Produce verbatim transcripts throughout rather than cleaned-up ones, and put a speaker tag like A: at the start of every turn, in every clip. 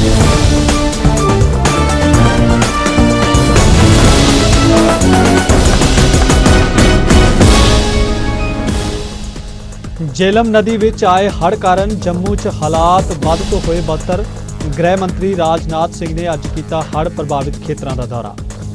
A: झेलम नदी विच आए हड़ कारण जम्मू च हालात वध तो होए बदतर। गृह मंत्री राजनाथ सिंह ने अज कीता हड़ प्रभावित खेतरां दा दौरा।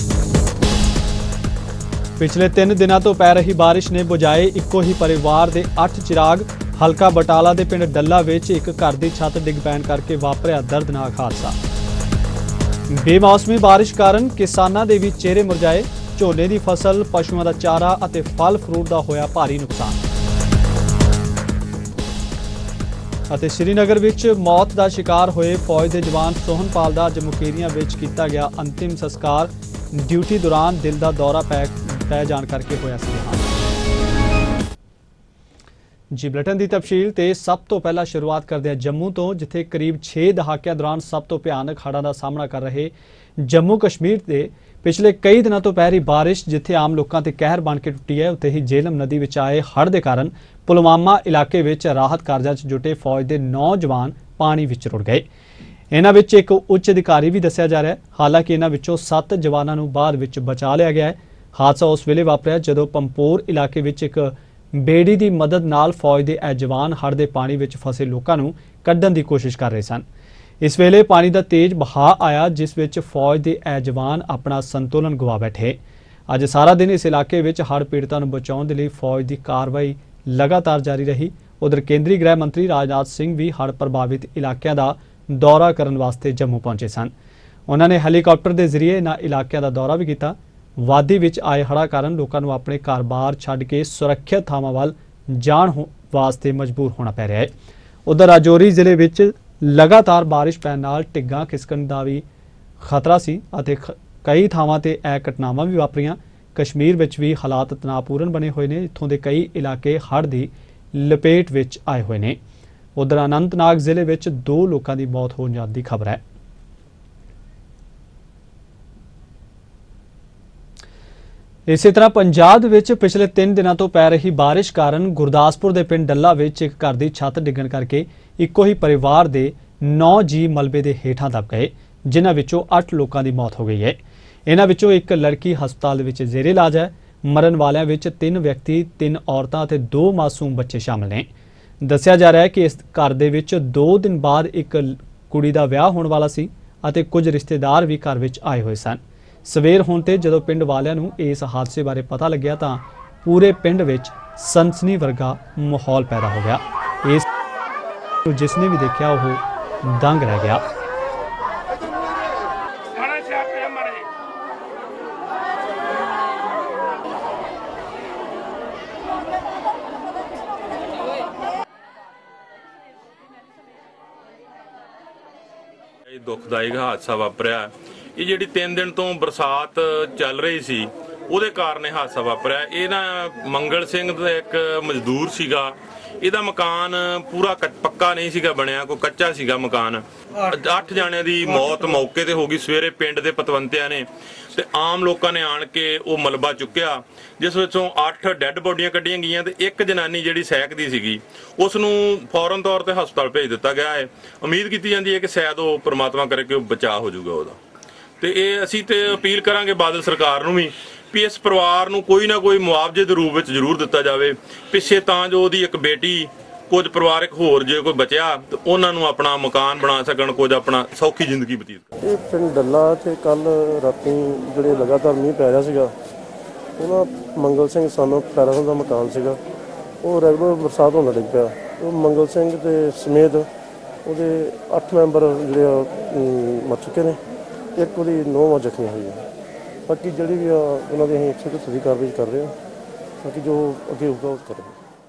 A: पिछले तीन दिनों तो पै रही बारिश ने बुझाए इक्को ही परिवार के अठ चिराग। हलका बटाला के पिंड डल्ला विच एक घर की छत डिग पैण करके वापरिया दर्दनाक हादसा। बेमौसमी बारिश कारण किसानां दे भी चेहरे मुरझाए। झोने की फसल, पशुओं का चारा और फल फ्रूट का होया भारी नुकसान। ਅਤੇ श्रीनगर विच मौत का शिकार होए फौज के जवान सोहनपाल का अज मुकेरियां विच कीता गया अंतिम संस्कार। ड्यूटी दौरान दिल का दौरा पै पै जाण करके होया सी देहांत। जी बुलेटिन की तफसील ते सब तो पहला शुरुआत करते हैं जम्मू तो, जिथे करीब छे दहाकियां दौरान सब तो भयानक हड़ां का सामना कर रहे जम्मू कश्मीर के पिछले कई दिनों तो पै रही बारिश जिथे आम लोगों ते कहर बन के टुटी है, उत्थे ही झेलम नदी विच आए हड़ के कारण पुलवामा इलाके विच राहत कार्यां च जुटे फौज के नौ जवान पानी विच रुड़ गए। इन्हां विच एक उच्च अधिकारी भी दस्सिया जा रहा है। हालांकि इन्हां विचों सत्त जवानां नूं बाद विच बचा लिया गया है। हादसा उस वेले वापरिया जदों पंपोर इलाके विच एक बेड़ी की मदद नाल फौज के ए जवान हड़ के पानी विच फसे लोगों नूं कड्ढण की कोशिश कर रहे सन। इस वेले पानी का तेज बहा आया, जिस विच फौज के ए जवान अपना संतुलन गवा बैठे। अज सारा दिन इस इलाके विच हड़ पीड़ितां नूं बचाउण दे लई फौज की कार्रवाई लगातार जारी रही। उधर केंद्रीय गृह मंत्री राजनाथ सिंह भी हड़ प्रभावित इलाकों का दौरा करने वास्ते जम्मू पहुंचे सन। उन्होंने हैलीकॉप्टर के जरिए इन्हां इलाकों का दौरा भी किया। वादी विच आए हड़ा कारण लोगों को अपने घर बार छड्ड के सुरक्षित थावां वल जाण वास्ते मजबूर होना पै रहा है। उधर राजौरी जिले विच लगातार बारिश पैण नाल टिग्गां खिसकण दा भी खतरा सी अते कई थावां ते ए घटनावां भी वापरियां। कश्मीर विच भी हालात तनावपूर्ण बने हुए ने, इत्थों के कई इलाके हड़ की लपेट विच आए हुए ने। उधर अनंतनाग जिले विच दो लोगों की मौत होने जाने की खबर है। इसी तरह पंजाब विच पिछले तीन दिनों तो पै रही बारिश कारण गुरदासपुर के पिंड डल्ला विच एक घर की छत डिगण करके इक्को ही परिवार के नौ जी मलबे के हेठां दब गए, जिन्हां विचों अठ लोगों की मौत हो गई है। इन्हां विचों एक लड़की हस्पताल विच जेरे इलाज है। मरण वालियां विच तीन व्यक्ति, तीन औरतां ते दो मासूम बच्चे शामिल ने। दस्सिया जा रहा है कि इस घर दे विच दो दिन बाद एक कुड़ी दा विआह होने वाला सी अते कुछ रिश्तेदार भी घर विच आए हुए सन। सवेर होण ते जदों पिंड वालियां नूं इस हादसे बारे पता लग्या तां पूरे पिंड विच सनसनी वर्गा माहौल पैदा हो गया। इस जिसने भी देखा वह दंग रह गया।
B: दुखदायक हादसा वापरिया। ये जिहड़ी तीन दिन तो बरसात चल रही सी ਉਹਦੇ ਕਾਰਨ ਹਾਦਸਾ ਵਾਪਰਿਆ। ਇਹ ਨਾ ਮੰਗਲ ਸਿੰਘ ਦਾ ਇੱਕ ਮਜ਼ਦੂਰ ਸੀਗਾ, ਇਹਦਾ ਮਕਾਨ ਪੂਰਾ ਪੱਕਾ ਨਹੀਂ ਸੀਗਾ ਬਣਿਆ, ਕੋਈ ਕੱਚਾ ਸੀਗਾ ਮਕਾਨ। ਅੱਠ ਜਾਣਿਆਂ ਦੀ ਮੌਤ ਮੌਕੇ ਤੇ ਹੋ ਗਈ। ਸਵੇਰੇ ਪਿੰਡ ਦੇ ਪਤਵੰਤਿਆਂ ਨੇ ਤੇ ਆਮ ਲੋਕਾਂ ਨੇ ਆਣ ਕੇ ਉਹ ਮਲਬਾ ਚੁੱਕਿਆ, ਜਿਸ ਵਿੱਚੋਂ ਅੱਠ ਡੈੱਡ ਬੋਡੀਆਂ ਕੱਢੀਆਂ ਗਈਆਂ ਤੇ ਇੱਕ ਜਨਾਨੀ ਜਿਹੜੀ ਸਹਿਕਦੀ ਸੀਗੀ ਉਸ ਨੂੰ ਫੌਰਨ ਤੌਰ ਤੇ ਹਸਪਤਾਲ ਭੇਜ ਦਿੱਤਾ ਗਿਆ ਹੈ। ਉਮੀਦ ਕੀਤੀ ਜਾਂਦੀ ਹੈ ਕਿ ਸ਼ਾਇਦ ਉਹ ਪ੍ਰਮਾਤਮਾ ਕਰੇ ਕਿ ਉਹ ਬਚਾਅ ਹੋ ਜਾਊਗਾ ਉਹਦਾ। ਤੇ ਇਹ ਅਸੀਂ ਤੇ ਅਪੀਲ ਕਰਾਂਗੇ ਬਾਦਲ ਸਰਕਾਰ ਨੂੰ ਵੀ ਵੀ ਇਸ ਪਰਿਵਾਰ ਨੂੰ ਕੋਈ ਨਾ ਕੋਈ ਮੁਆਵਜ਼ੇ ਦੇ ਰੂਪ ਵਿੱਚ ਜ਼ਰੂਰ ਦਿੱਤਾ ਜਾਵੇ ਪਿੱਛੇ, ਤਾਂ ਜੋ ਉਹਦੀ ਇੱਕ ਬੇਟੀ ਕੁਝ ਪਰਿਵਾਰਕ ਹੋਰ ਜੇ ਕੋਈ ਬਚਿਆ ਤੇ ਉਹਨਾਂ ਨੂੰ ਆਪਣਾ ਮਕਾਨ ਬਣਾ ਸਕਣ, ਕੁਝ ਆਪਣਾ ਸੌਖੀ ਜ਼ਿੰਦਗੀ ਬਤੀਤ ਕਰਨ।
C: ਇਹ ਪਿੰਡ ਡੱਲਾ ਤੇ ਕੱਲ ਰਾਤੀ ਜਿਹੜੇ ਲਗਾਤਾਰ ਮੀਂਹ ਪੈ ਰਿਹਾ ਸੀਗਾ, ਉਹਨਾਂ ਮੰਗਲ ਸਿੰਘ ਸਾਨੂੰ ਪੈਰਾਂ ਦਾ ਮਕਾਨ ਸੀਗਾ, ਉਹ ਰੈਗੂਲਰ ਬਰਸਾਤ ਹੋਣ ਡਿੱਗ ਪਿਆ। ਉਹ ਮੰਗਲ ਸਿੰਘ ਦੇ ਸਮੇਤ ਉਹਦੇ ਅੱਠ ਮੈਂਬਰ ਜਿਹੜੇ ਮਰ ਚੁੱਕੇ ਨੇ, ਇੱਕ ਉਹਦੀ ਨੌਂ ਜ਼ਖਮੀ ਹੋਈ ਹੈ। ਬਾਕੀ ਜਿਹੜੀ ਵੀ ਉਹਨਾਂ ਦੀ ਅਸੀਂ ਇੱਕ ਸੌ ਸੱਤਰ ਕਾਰਵਾਈ ਕਰ ਰਹੇ ਹਾਂ, ਬਾਕੀ ਜੋ ਅੱਗੇ ਹੋਊਗਾ ਉਹ ਕਰਾਂਗੇ।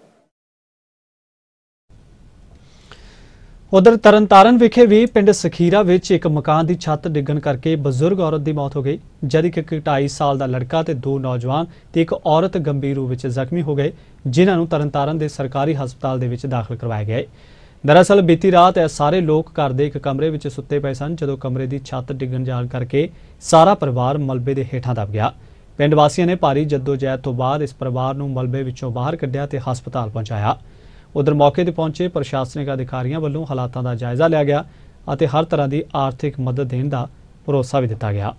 A: उधर तरनतारन विखे भी पिंड सखीरा विच एक मकान की छत डिगन करके बजुर्ग औरत की मौत हो गई, जबकि एक ढाई साल का लड़का ते दो नौजवान ते एक औरत गंभीर रूप में जख्मी हो गए, जिन्होंने तरनतारन के सरकारी हस्पताल दे विच दाखिल करवाया गया है। दरअसल बीती रात ए सारे लोग घर के एक कमरे में सुते पे सन, जदों कमरे की छत डिगन जाण करके सारा परिवार मलबे के हेठां दब गया। पिंड वासियों ने भारी जद्दोजहद तो बाद इस परिवार नूं मलबे विचों बाहर कढ़िया ते हस्पताल पहुंचाया। उधर मौके पर पहुंचे प्रशासनिक अधिकारियों वालों हालातों का जायजा लिया गया ਅਤੇ ਹਰ ਤਰ੍ਹਾਂ ਦੀ ਆਰਥਿਕ ਮਦਦ ਦੇਣ ਦਾ ਭਰੋਸਾ ਵੀ ਦਿੱਤਾ ਗਿਆ।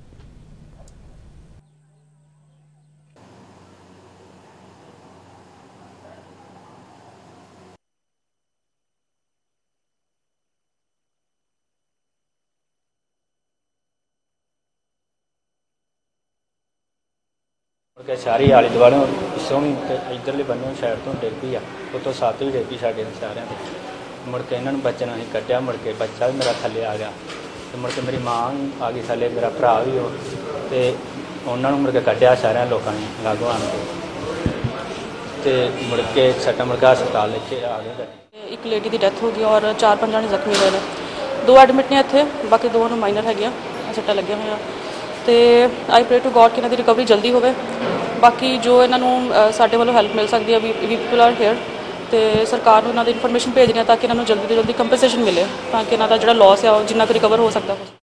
D: सारी आले दुआले पिछों भी इधरले बन्ने साइड तो डिग पई आ उत्तों सत्त भी डिग पई साडे सारिਆਂ ते मुड़ के इन्हां नूं बच्चे नूं कड्ढिया मुड़ के बच्चा भी मेरा थल्ले आ गया ते मुड़ के मेरी मां आ गई थल्ले मेरा भरा भी हो ते उन्हां नूं मुड़ के कड्ढिया सारिਆਂ लोकां ने लागों आण के ते मुड़ के सट्टा मुड़ के हस्पताल लेके आ गए।
E: एक लेडी की डेथ हो गई और चार पांच जाने जख्मी हुए हैं। दो एडमिट ने इत्थे बाकी दो नूं माइनर हैगियां सट्टा लगे हुए ते आई प्रे टू गॉड कि इन्हां दी रिकवरी जल्दी होवे। बाकी जो इन्हां नूं साडे वल्लों हैल्प मिल सकती है वी पीपल आर हेयर ते सरकार नूं इन्हां दी इन्फॉर्मेशन भेज रही है ताकि इन्हां नूं जल्दी तो जल्दी कंपनसेशन मिले ताकि इन्हां दा जिहड़ा लॉस है जिन्ना कुछ रिकवर हो सकता है।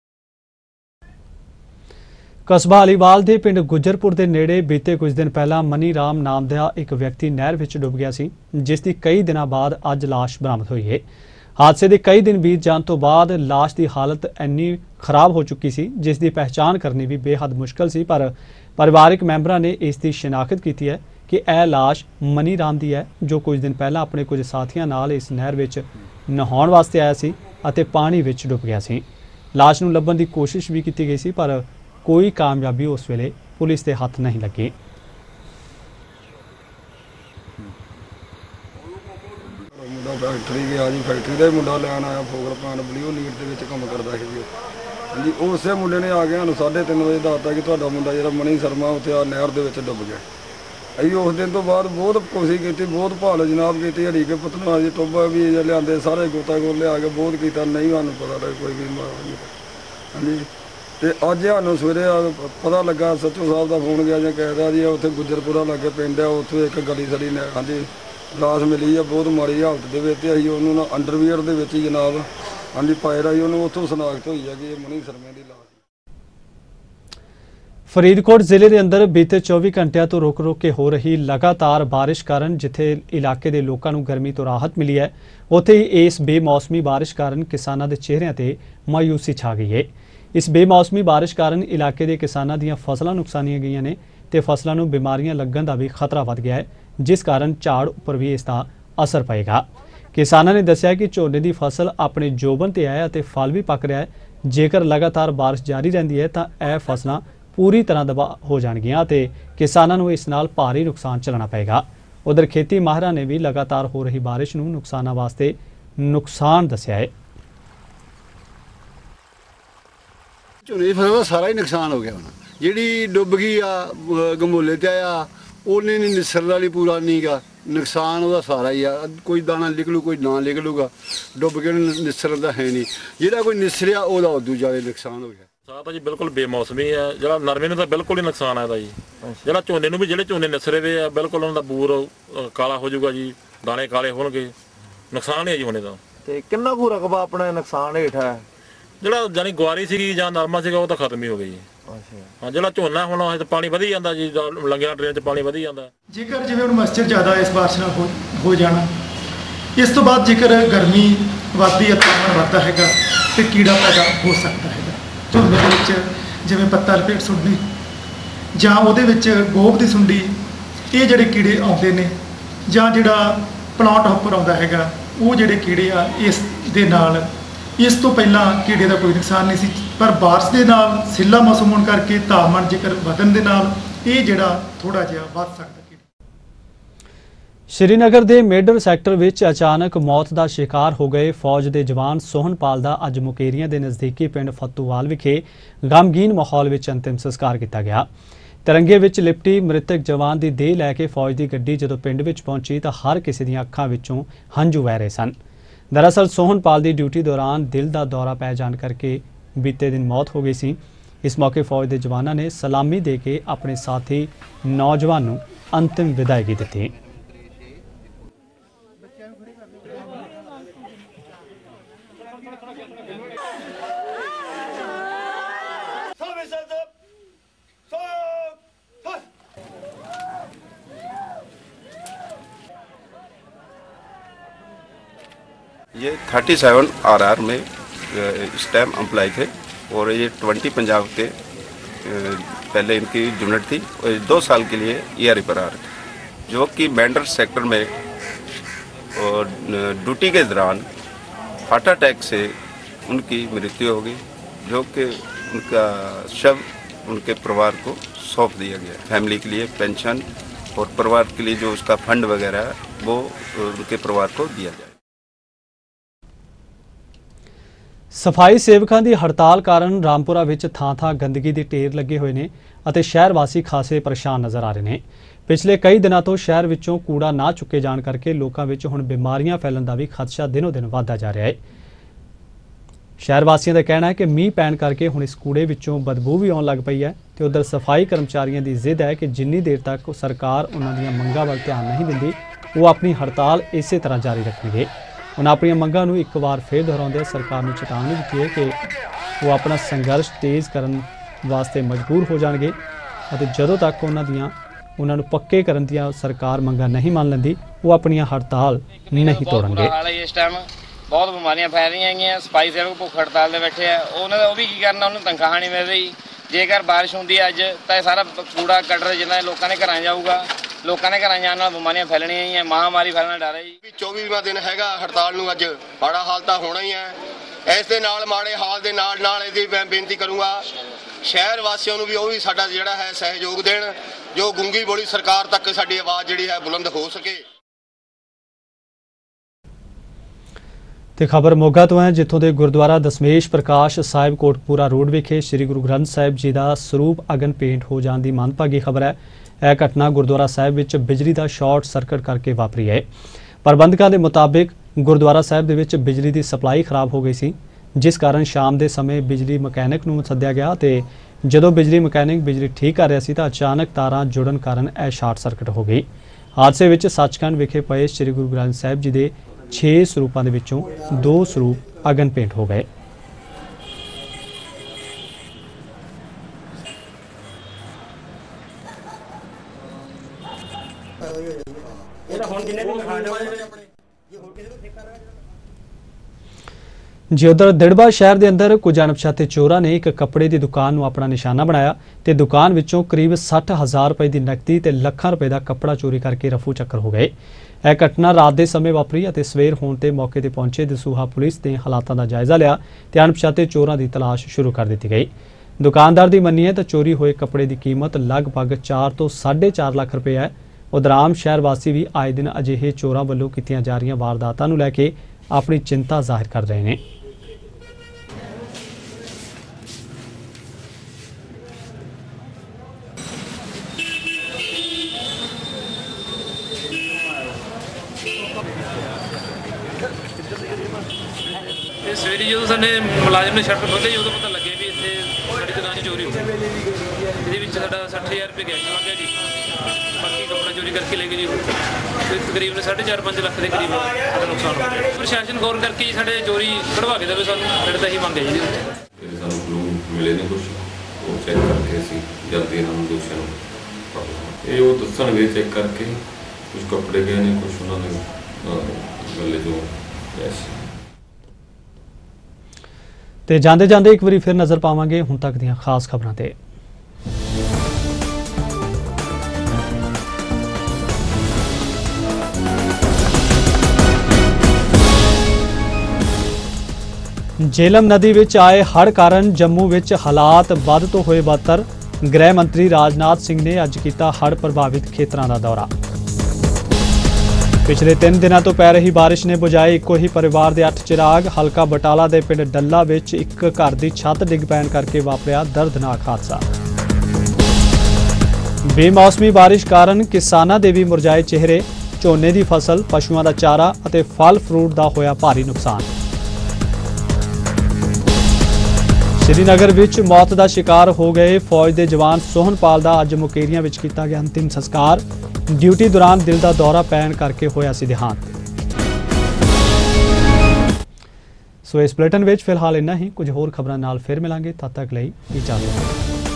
A: कस्बा अलीवाल के पिंड गुजरपुर के नेड़े बीते कुछ दिन पहला मनी राम नाम का एक व्यक्ति नहर में डुब गया सी जिसकी कई दिनों बाद अज लाश बरामद हुई है। हादसे के कई दिन बीत जाने तो बाद लाश की हालत इन्नी खराब हो चुकी सी जिसकी पहचान करनी भी बेहद मुश्किल सी पर परिवारक मैंबरां ने इसकी शिनाख्त की है कि यह लाश मनी राम की है जो कुछ दिन पहला अपने कुछ साथियों नाल इस नहर में नहाउण वास्ते आया सी अते पानी विच डुब गया सी। लाश नूं लभण की कोशिश भी की गई सी पर कोई कामयाबी उस वेले पुलिस के हथ नहीं लगी।
F: मुंडा फैक्ट्री गया जी फैक्ट्री का ही मुंडा लैन आया फोगर प्लांट बलियो नीट के काम करता है जी हाँ जी उस मुंडे ने आ गया साढ़े तीन बजे दसता कि तुहाडा मुंडा जो मनी शर्मा उत्थे आ नहर के डुब गया। अभी उस दिन तो बाद बहुत कोशिश की बहुत भाल जनाब की हरी के पतना जी टोबा भी लिया सारे गोता गोल लिया के बहुत किया नहीं सूँ पता लगे कोई भी हाँ जी तो अज सूँ सवेरे पता लगा सचो साहब का फोन गया जो कहता जी उत्थे गुजरपुरा लागे पिंड है उत्थे एक गली सड़ी ने हाँ जी लाश मिली है बहुत माड़ी हालत के उन्होंने अंडरवीयर के जनाब हाँ जी पाए रही उन्होंने उत्थों शनाख्त हुई है कि मनी शर्मे की लाश।
A: फरीदकोट जिले के अंदर बीते चौबी घंटिया तो रुक रुक के हो रही लगातार बारिश कारण जिथे इलाके के लोगों को गर्मी तो राहत मिली है उत्थे ही इस बेमौसमी बारिश कारण किसानों के चेहरों पर मायूसी छा गई है। इस बेमौसमी बारिश कारण इलाके के किसानों दी फसलां नुकसानियां गई ने ते फसलों को बीमारियां लगन का भी खतरा बढ़ गया है जिस कारण झाड़ उपर भी इसका असर पएगा। किसानों ने दस्सिया कि झोने की फसल अपने जोबन ते है ते फल भी पक रहा है। जेकर लगातार बारिश जारी रही है तो यह फसलां पूरी तरह दबा हो जाएगियां ते किसानों को इस नाल भारी नुकसान झेलना पएगा। उधर खेती माहिरां ने भी लगातार हो रही बारिश नूं नुकसानां वास्ते नुकसान दस्सिया है।
G: झोने की फसल सारा ही नुकसान हो गया होना जी डुब गई आ गमोले ते आया उन्हें नहीं निसर वाली पूरा नहीं गा नुकसान वह सारा ही आ कोई दाना निकलू कोई ना निकलूगा डुब के निसर का है नहीं जोड़ा कोई निसरिया वह उदू ज़्यादा नुकसान हो गया।
B: सारा जी बिल्कुल बेमौसमी है जो नरमे में तो बिल्कुल ही नुकसान है जी जो झोने भी जो झोने निसरे हुए है बिल्कुल उन्होंने बूर काला हो जाऊगा जी दाने काले होंगे नुकसान है जी होने का।
H: किन्ना कु रकबा अपना नुकसान हेठ है
B: ਜਿਹੜਾ ਜਾਨੀ ਗਵਾਰੀ ਸੀਗੀ ਜਾਂ ਨਰਮਾ ਸੀਗਾ ਉਹ ਤਾਂ ਖਤਮ ਹੀ ਹੋ ਗਈ ਜੀ। ਹਾਂ ਜਿਹੜਾ ਝੋਨਾ ਹੁਣ ਇਹ ਪਾਣੀ ਵਧੀ ਜਾਂਦਾ ਜੀ ਲੰਗਿਆਂ ਡਰੇਨ 'ਚ ਪਾਣੀ ਵਧੀ ਜਾਂਦਾ।
I: ਜੇਕਰ ਜਿਵੇਂ ਹੁਣ ਮਸਚਰ ਜ਼ਿਆਦਾ ਇਸ ਬਾਰਿਸ਼ ਨਾਲ ਹੋ ਹੋ ਜਾਣਾ ਇਸ ਤੋਂ ਬਾਅਦ ਜੇਕਰ ਗਰਮੀ ਵੱਧਦੀ ਹੈ ਤਾਪਮਾਨ ਵੱਧਦਾ ਹੈਗਾ ਤੇ ਕੀੜਾ ਪੈਦਾ ਹੋ ਸਕਦਾ ਹੈਗਾ ਝੋਨੇ ਦੇ ਵਿੱਚ ਜਿਵੇਂ ਪੱਤਾ ਲਪੇਟ ਸੁੰਡੀ ਜਾਂ ਉਹਦੇ ਵਿੱਚ ਗੋਭ ਦੀ ਸੁੰਡੀ ਇਹ ਜਿਹੜੇ ਕੀੜੇ ਆਉਂਦੇ ਨੇ ਜਾਂ ਜਿਹੜਾ ਪਲਾਂਟ ਹੌਪਰ ਆਉਂਦਾ ਹੈਗਾ ਉਹ ਜਿਹੜੇ ਕੀੜੇ ਆ ਇਸ ਦੇ ਨਾਲ इस तो पहला कीड़े का कोई नुकसान नहीं सी पर बारिश के नाल सिला मौसम होने करके तापमान जेकर बदन के नाल ये जिहड़ा थोड़ा जिहा वध सकदा।
A: श्रीनगर के मेडर सैक्टर विच अचानक मौत का शिकार हो गए फौज के जवान सोहनपाल का अज मुकेरियां के नज़दीकी पिंड फत्तूवाल विखे गमगीन माहौल विच अंतिम संस्कार किया गया। तिरंगे विच लिपटी मृतक जवान की देह लैके फौज की गड्डी जदों पिंड विच पहुंची तो हर किसी दी अखां विचों हंझू वह रहे सन। दरअसल सोहनपाल की ड्यूटी दौरान दिल का दौरा पै जाने करके बीते दिन मौत हो गई सी। इस मौके फौज के जवानों ने सलामी दे के अपने साथी नौजवान नूं अंतिम विदायगी दी।
J: ये सैंतीस आर आर में इस टाइम एम्प्लॉय थे और ये ट्वेंटी पंजाब के पहले इनकी यूनिट थी और दो साल के लिए ईआरई पर आ रहे थे, जो कि मेंढर सेक्टर में और ड्यूटी के दौरान हार्ट अटैक से उनकी मृत्यु हो गई, जो कि उनका शव उनके परिवार को सौंप दिया गया। फैमिली के लिए पेंशन और परिवार के लिए जो उसका फंड वगैरह है वो उनके परिवार को दिया जाए।
A: सफाई सेवकों की हड़ताल कारण रामपुरा विच थां थां गंदगी के ढेर लगे हुए हैं ਅਤੇ शहर वासी खासे परेशान नज़र आ रहे हैं। पिछले कई दिनों तो शहर विचों कूड़ा ना चुके जाण करके लोगों विच हुण बीमारियां फैलण का भी खदशा दिनों दिन वधदा जा रहा है। शहर वासियों का कहना है कि मीह पैण करके हुण इस कूड़े विचों बदबू भी आउण लग पई है ते उधर सफाई कर्मचारियों की जिद है कि जिन्नी देर तक सरकार उन्हां दीयां मंगां वल ध्यान नहीं दिंदी वो अपनी हड़ताल इसे तरह जारी रखणगे। उन्होंने अपन मंगां नूं एक बार फिर दोहराउंदे सरकार नूं चेतावनी दी है कि वो अपना संघर्ष तेज़ करन वास्ते मजबूर हो जाएंगे और जदों तक उन्हां दीयां उन्हां नूं पक्के करन दीयां सरकार मंगां नहीं मान लैंदी वो अपनी हड़ताल नहीं तोड़नगे।
K: इस टाइम बहुत बीमारियां फैल रही हैं, सफाई सेवक भुख हड़ताल दे बैठे है, उन्होंने वो भी की करना, उन्होंने तनख्वाह नहीं मिल रही। जेकर बारिश होंदी है अज तो सारा कूड़ा कटर जिन्ना लोगों ने घर जाऊगा, लोगों ने घर जाने नाल बीमारियां फैलणियां ही है, महामारी फैलना डर है जी।
L: चौबीसवां दिन हैगा हड़ताल नूं, अज माड़ा हाल तो होना ही है। इस दे नाल माड़े हाल दे नाल नाल इहदी मैं बेनती करूँगा शहर वासियों नूं भी वो भी साडा जिहड़ा है सहयोग देण, जो गूंगी बोली सरकार तक साडी आवाज़ जिहड़ी है बुलंद हो सके।
A: ਤੇ खबर मोगा तो है जितों के गुरुद्वारा दशमेश प्रकाश साहिब कोटकपूरा रोड विखे श्री गुरु ग्रंथ साहिब जी का ਸਰੂਪ अगन पेंट हो जाने की मंदभागी खबर है। यह घटना गुरुद्वारा साहिब विच बिजली का शॉर्ट सर्किट करके वापरी है। प्रबंधकों के मुताबिक गुरुद्वारा साहिब दे विच बिजली की सप्लाई खराब हो गई सी, जिस कारण शाम के समय बिजली मकैनिक नूं सद्दिया गया ते जदों बिजली मकैनिक बिजली ठीक कर रहा सी तां अचानक तारां जुड़न कारण यह शॉर्ट सर्किट हो गई। हादसे विच सचखंड विखे पए श्री गुरु ग्रंथ साहिब जी के छे ਸਰੂਪਾਂ ਦੇ ਵਿੱਚੋਂ दो ਸਰੂਪ अगन पेंट हो गए। जी उधर दिड़बा शहर के अंदर कुछ अणपछाते चोरां ने एक कपड़े की दुकान नूं अपना निशाना बनाया ते दुकान विचों करीब सठ हज़ार रुपए की नकदी ते लखां रुपए का कपड़ा चोरी करके रफू चक्कर हो गए। यह घटना रात के समय वापरी और सवेर होने ते मौके पर पहुंचे दसूहा पुलिस ने हालातों का जायजा लिया ते अणपछाते चोरां की तलाश शुरू कर दी गई। दुकानदार की मन्नीए तो चोरी हुए कपड़े की कीमत लगभग चार तो साढ़े चार लाख रुपए है। उधर आम शहर वासी भी आए दिन अजिहे चोरां वालों कीतियां जा रही वारदातां नूं लैके अपनी चिंता जाहिर कर रहे हैं।
M: सवेरे जो साडे मुलाजम ने शटर खोले उदों पता लगे भी इत्थे साडी दुकान चोरी हो गई। इहदे विच साडा सठ हज़ार रुपये कैश लग गया जी, बाकी कपड़ा चोरी करके ले गए जी। ते तकरीबन साढ़े चार पाँच लाख के करीब साडा नुकसान हो गया। प्रशासन गौर करके जी साडे चोरी कढ़वा के देवे, सानूं साडे तां ही मंग है जी।
N: सानूं क्लू मिले ने कुछ वो चेक करके असीं जल्दी इन्हां नूं दोषियां नूं पकड़ांगे। ये वो दस्सणगे चेक करके कुछ कपड़े गए ने, कुछ उन्हां ने गले जो कैश।
A: ते जांदे जांदे एक बारी फिर नज़र पावांगे हुण तक दीयां खास खबरां ते। झेलम नदी विच आए हड़ कारण जम्मू विच हालात वध तो होए बदतर। गृह मंत्री राजनाथ सिंह ने अज कीता हड़ प्रभावित खेतरां दा दौरा। पिछले तीन दिनों तो पै रही बारिश ने बुझाए इको ही परिवार के अठ चिराग। हलका बटाला के पिंड डल्ला विच एक घर की छत डिग पैण करके वापरिया दर्दनाक हादसा। बेमौसमी बारिश कारण किसानां दे भी मुरझाए चेहरे। झोने की फसल, पशुओं का चारा और फल फ्रूट का होया भारी नुकसान। श्रीनगर विच मौत का शिकार हो गए फौज के जवान सोहनपाल का अज मुकेरियां विच कीता गया अंतिम संस्कार। ड्यूटी दौरान दिल का दौरा पैण करके होया सी देहांत। सो इस बुलेटिन विच फिलहाल इन्ना ही। कुछ होर खबरां नाल फिर मिलांगे, तद तक लई इजाजत।